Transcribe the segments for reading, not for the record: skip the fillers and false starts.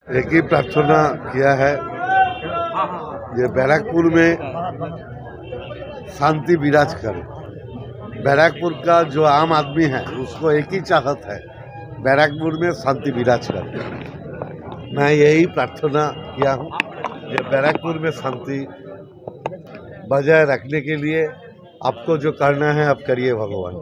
एक ही प्रार्थना किया है ये बैरकपुर में शांति विराज करे। बैरकपुर का जो आम आदमी है उसको एक ही चाहत है, बैरकपुर में शांति विराज करे। मैं यही प्रार्थना किया हूँ कि बैरकपुर में शांति बजाय रखने के लिए आपको जो करना है आप करिए भगवान।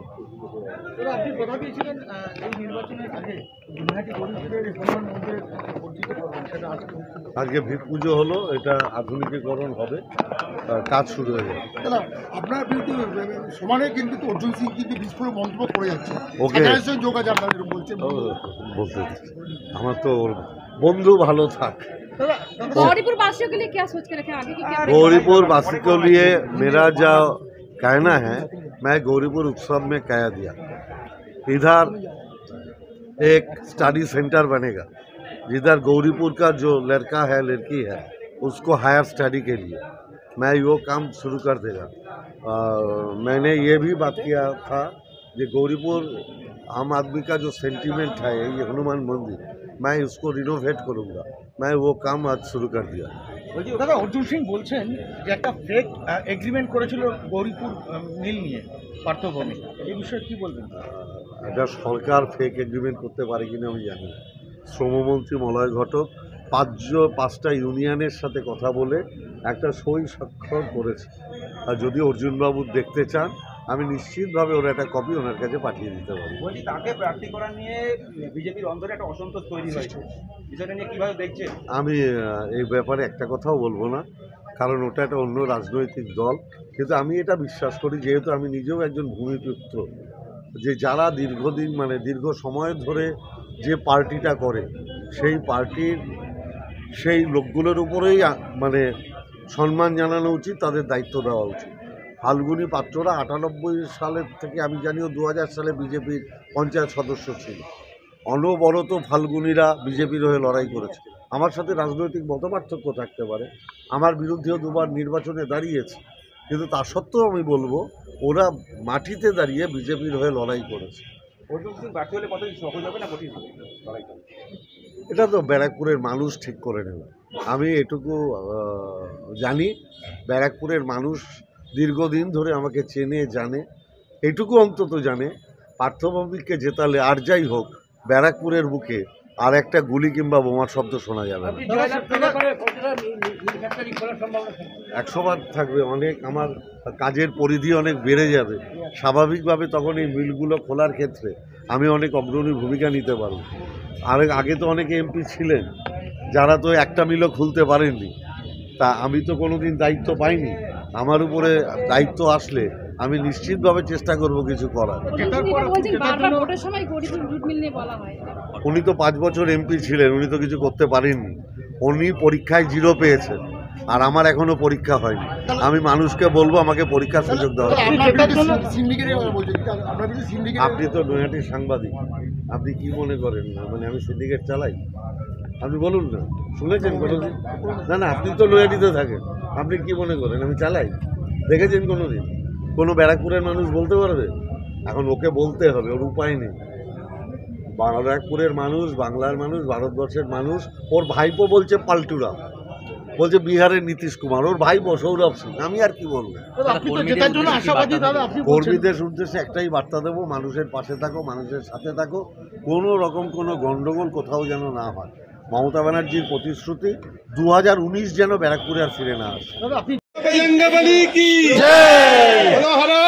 আজকে ভিত পুজো হলো, এটা আধুনিকীকরণ হবে, কাজ শুরু হয়ে যাবে। আপনার বিরুদ্ধে সমানে কিন্তু অর্জুন সিং কিন্তু বিস্ফোরক মন্তব্য করে যাচ্ছে, ওকে যোগাযোগ আপনাদের বলছে বলতে আমার তো বন্ধু ভালো থাক। गौरीपुर वासियों के लिए क्या सोच के रखे आगे की क्या? गौरीपुर वासी के लिए मेरा जो कहना है, मैं गौरीपुर उत्सव में कह दिया इधर एक स्टडी सेंटर बनेगा जिधर गौरीपुर का जो लड़का है लड़की है उसको हायर स्टडी के लिए मैं वो काम शुरू कर देगा। मैंने ये भी बात किया था कि गौरीपुर आम आदमी का जो सेंटीमेंट है ये हनुमान मंदिर, मैं उसको रिनोवेट करूँगा। मैं वो काम आज शुरू कर दिया। বলছি দাদা, অর্জুন সিং বলছেন যে একটা ফেক এগ্রিমেন্ট করেছিল গৌরীপুর মিল নিয়ে পার্থভূমি, এই বিষয়ে কি বলবেন? এটা সরকার ফেক এগ্রিমেন্ট করতে পারে কিনা আমি জানি না। শ্রমমন্ত্রী মলয় ঘটক পাঁচটা ইউনিয়নের সাথে কথা বলে একটা সই স্বাক্ষর করেছে। আর যদি অর্জুনবাবু দেখতে চান আমি নিশ্চিতভাবে ওর একটা কপি ওনার কাছে পাঠিয়ে দিতে পারি। বলছি তাকে প্রার্থী করা নিয়ে বিজেপির অন্তরে একটা অসন্তোষ তৈরি হয়েছে, বিষয়টা নিয়ে কীভাবে দেখছেন? আমি এই ব্যাপারে একটা কথাও বলবো না, কারণ ওটা একটা অন্য রাজনৈতিক দল। কিন্তু আমি এটা বিশ্বাস করি, যেহেতু আমি নিজেও একজন ভূমিপুত্র, যে যারা দীর্ঘদিন দীর্ঘ সময় ধরে যে পার্টিটা করে সেই পার্টির সেই লোকগুলোর উপরেই সম্মান জানানো উচিত, তাদের দায়িত্ব দেওয়া উচিত। ফাল্গুনী পাত্ররা 98 সালের থেকে আমি জানিও 2000 সালে বিজেপির পঞ্চায়েত সদস্য ছিল। অনবরত ফাল্গুনীরা বিজেপির হয়ে লড়াই করেছে। আমার সাথে রাজনৈতিক মতপার্থক্য থাকতে পারে, আমার বিরুদ্ধেও দুবার নির্বাচনে দাঁড়িয়েছে, কিন্তু তা সত্ত্বেও আমি বলবো ওরা মাটিতে দাঁড়িয়ে বিজেপির হয়ে লড়াই করেছে। এটা তো ব্যারাকপুরের মানুষ ঠিক করে নেবে। আমি এটুকু জানি, ব্যারাকপুরের মানুষ দীর্ঘদিন ধরে আমাকে চেনে জানে, এটুকু অন্তত জানে পার্থভৌমিককে জেতালে আর যাই হোক ব্যারাকপুরের বুকে আর একটা গুলি কিংবা বোমার শব্দ শোনা যাবে না। 100বার থাকবে। অনেক আমার কাজের পরিধি অনেক বেড়ে যাবে, স্বাভাবিকভাবে তখন এই মিলগুলো খোলার ক্ষেত্রে আমি অনেক অগ্রণী ভূমিকা নিতে পারব। আর আগে তো অনেকে এমপি ছিলেন যারা তো একটা মিলও খুলতে পারেননি, তা আমি তো কোনো দিন দায়িত্ব পাইনি। আমার উপরে দায়িত্ব আসলে আমি নিশ্চিতভাবে চেষ্টা করব কিছু করার। উনি তো 5 বছর এমপি ছিলেন, উনি তো কিছু করতে পারেননি। উনি পরীক্ষায় 0 পেয়েছেন, আর আমার এখনো পরীক্ষা হয়নি। আমি মানুষকে বলবো আমাকে পরীক্ষার সুযোগ দেওয়া। আপনি তো নৈহাটির সাংবাদিক, আপনি কি মনে করেন না আমি সিন্ডিকেট চালাই? আপনি বলুন না, শুনেছেন কোনোদিন? না, আপনি তো নৈহাটিতে থাকেন, আপনি কি মনে করেন আমি চালাই? দেখেছেন কোনোদিন? কোনো ব্যারাকপুরের মানুষ বলতে পারবে? এখন ওকে বলতে হবে, ওর উপায় নেই। ব্যারাকপুরের মানুষ, বাংলার মানুষ, ভারতবর্ষের মানুষ। ওর ভাইপো বলছে পাল্টুরা, বলছে বিহারের নীতিশ কুমার, ওর ভাইপো সৌরভ সিং। আমি আর কি বলবো? কর্মীদের উদ্দেশ্যে একটাই বার্তা দেবো, মানুষের পাশে থাকো, মানুষের সাথে থাকো, কোনো রকম কোনো গণ্ডগোল কোথাও যেন না হয়। মমতা ব্যানার্জির প্রতিশ্রুতি 2019 যেন ব্যারাকপুরে আর ফিরে না আসে।